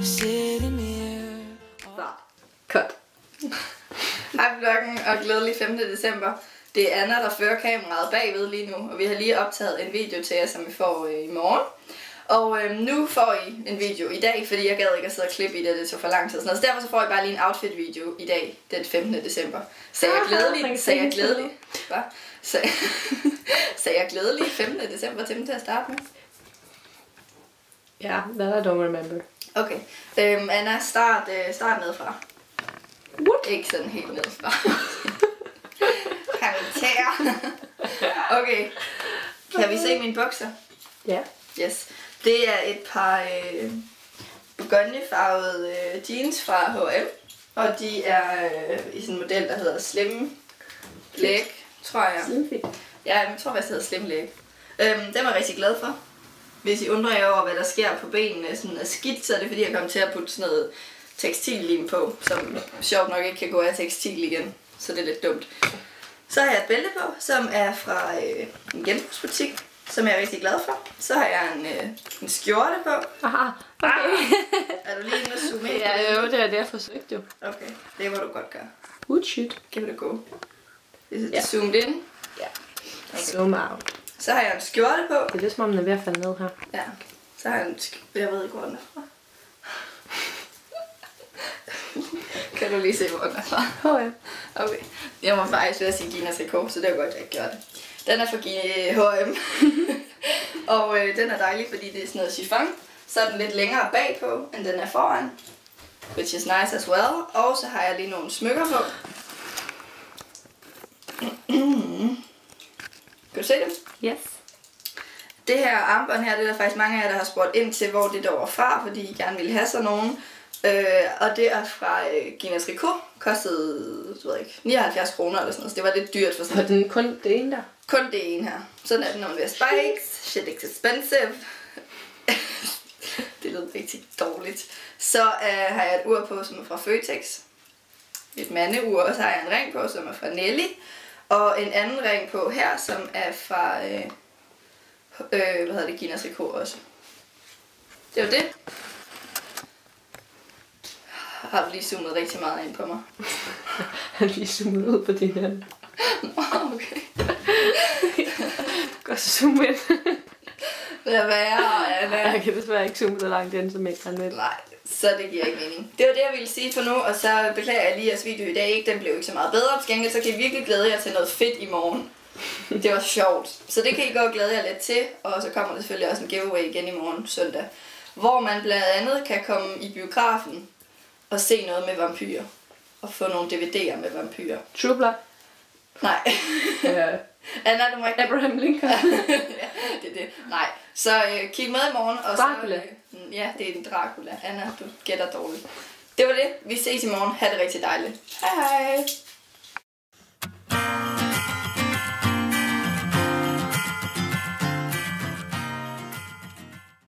sitting here. Så, cut. Hej vloggen og glædelig 5. december. Det er Anna, der fører kameraet bagved lige nu, og vi har lige optaget en video til jer, som vi får i morgen. Og nu får I en video i dag, fordi jeg gad ikke at sidde og klippe i det, det tog for lang tid. Så derfor så får I bare lige en outfit-video i dag, den 15. december. Sagde jeg glædelig? Sagde jeg glædelig? Hvad? Sagde jeg glædelig 15. december til dem til at starte med? Ja, that I don't remember. Okay. Anna, start nedfra. What? Ikke sådan helt nedfra. Karakter. Okay. Kan vi se mine bukser? Ja. Yes. Det er et par burgundyfarvede jeans fra H&M. Og de er i sådan en model, der hedder Slim Leg, tror jeg. Slim fit. Ja, jeg tror faktisk, det hedder Slim Leg. Dem er jeg rigtig glad for. Hvis I undrer jer over, hvad der sker på benene sådan er skidt, så er det fordi, jeg kom til at putte sådan noget tekstillim på, som sjovt nok ikke kan gå af tekstil igen. Så det er lidt dumt. Så har jeg et bælte på, som er fra en genbrugsbutik, som jeg er rigtig glad for. Så har jeg en skjorte på. Aha, okay. Er du lige inde og zoome ind? Ja, jo, det er det, jeg forsøgte jo. Okay, det må du godt gøre. Good shit. Give it a go. Is it Ja. zoomed in? Ja. Okay. Zoom out. Så har jeg en skjorte på. Det er lidt som om, den er ved at falde ned her. Ja. Så har jeg jeg ved ikke, hvor den er fra. Kan du lige se, hvor den er fra? H&M. Okay. Jeg må faktisk ved at sige Ginas Tricot, så det er godt, jeg ikke gør det. Den er fra H&M. Og den er dejlig, fordi det er sådan noget chiffon. Så er den lidt længere bagpå, end den er foran. Which is nice as well. Og så har jeg lige nogle smykker på. Kan du se dem? Yes. Det her armbånd her, det er der faktisk mange af jer, der har spurgt ind til, hvor det der var fra, fordi I gerne ville have sådan nogen. Og det er fra Ginas Tricot. Kostede, jeg ved ikke, 79 kroner eller sådan noget, så det var lidt dyrt for sådan. Og den kun det ene der? Kun det ene her. Sådan er det, når man vil have spikes. Shit, it's expensive. Det lød rigtig dårligt. Så har jeg et ur på, som er fra Føtex. Et mandeur, og så har jeg en ring på, som er fra Nelly. Og en anden ring på her, som er fra Ginas Tricot også. Det var det. Har du lige zoomet rigtig meget ind på mig? Han lige zoomet ud på din hand. Okay. Gå zoom ind. Lad være, Anna. Jeg kan desværre ikke zoome så langt ind, som jeg kan med. Nej, så det giver ikke mening. Det var det, jeg ville sige for nu, og så beklager jeg lige jeres video i dag. Ikke, den blev ikke så meget bedre. Til gengæld, så kan I virkelig glæde jer til noget fedt i morgen. Det var sjovt. Så det kan I godt glæde jer lidt til, og så kommer der selvfølgelig også en giveaway igen i morgen søndag. Hvor man blandt andet kan komme i biografen og se noget med vampyrer. Og få nogle DVD'er med vampyrer. True Blood. Nej. Anna, du må ikke... Abraham Lincoln. Ja, det er det. Nej. Så kig med i morgen. Og Dracula. Så, ja, det er en Dracula. Anna, du gætter dårligt. Det var det. Vi ses i morgen. Ha' det rigtig dejligt. Hej hej.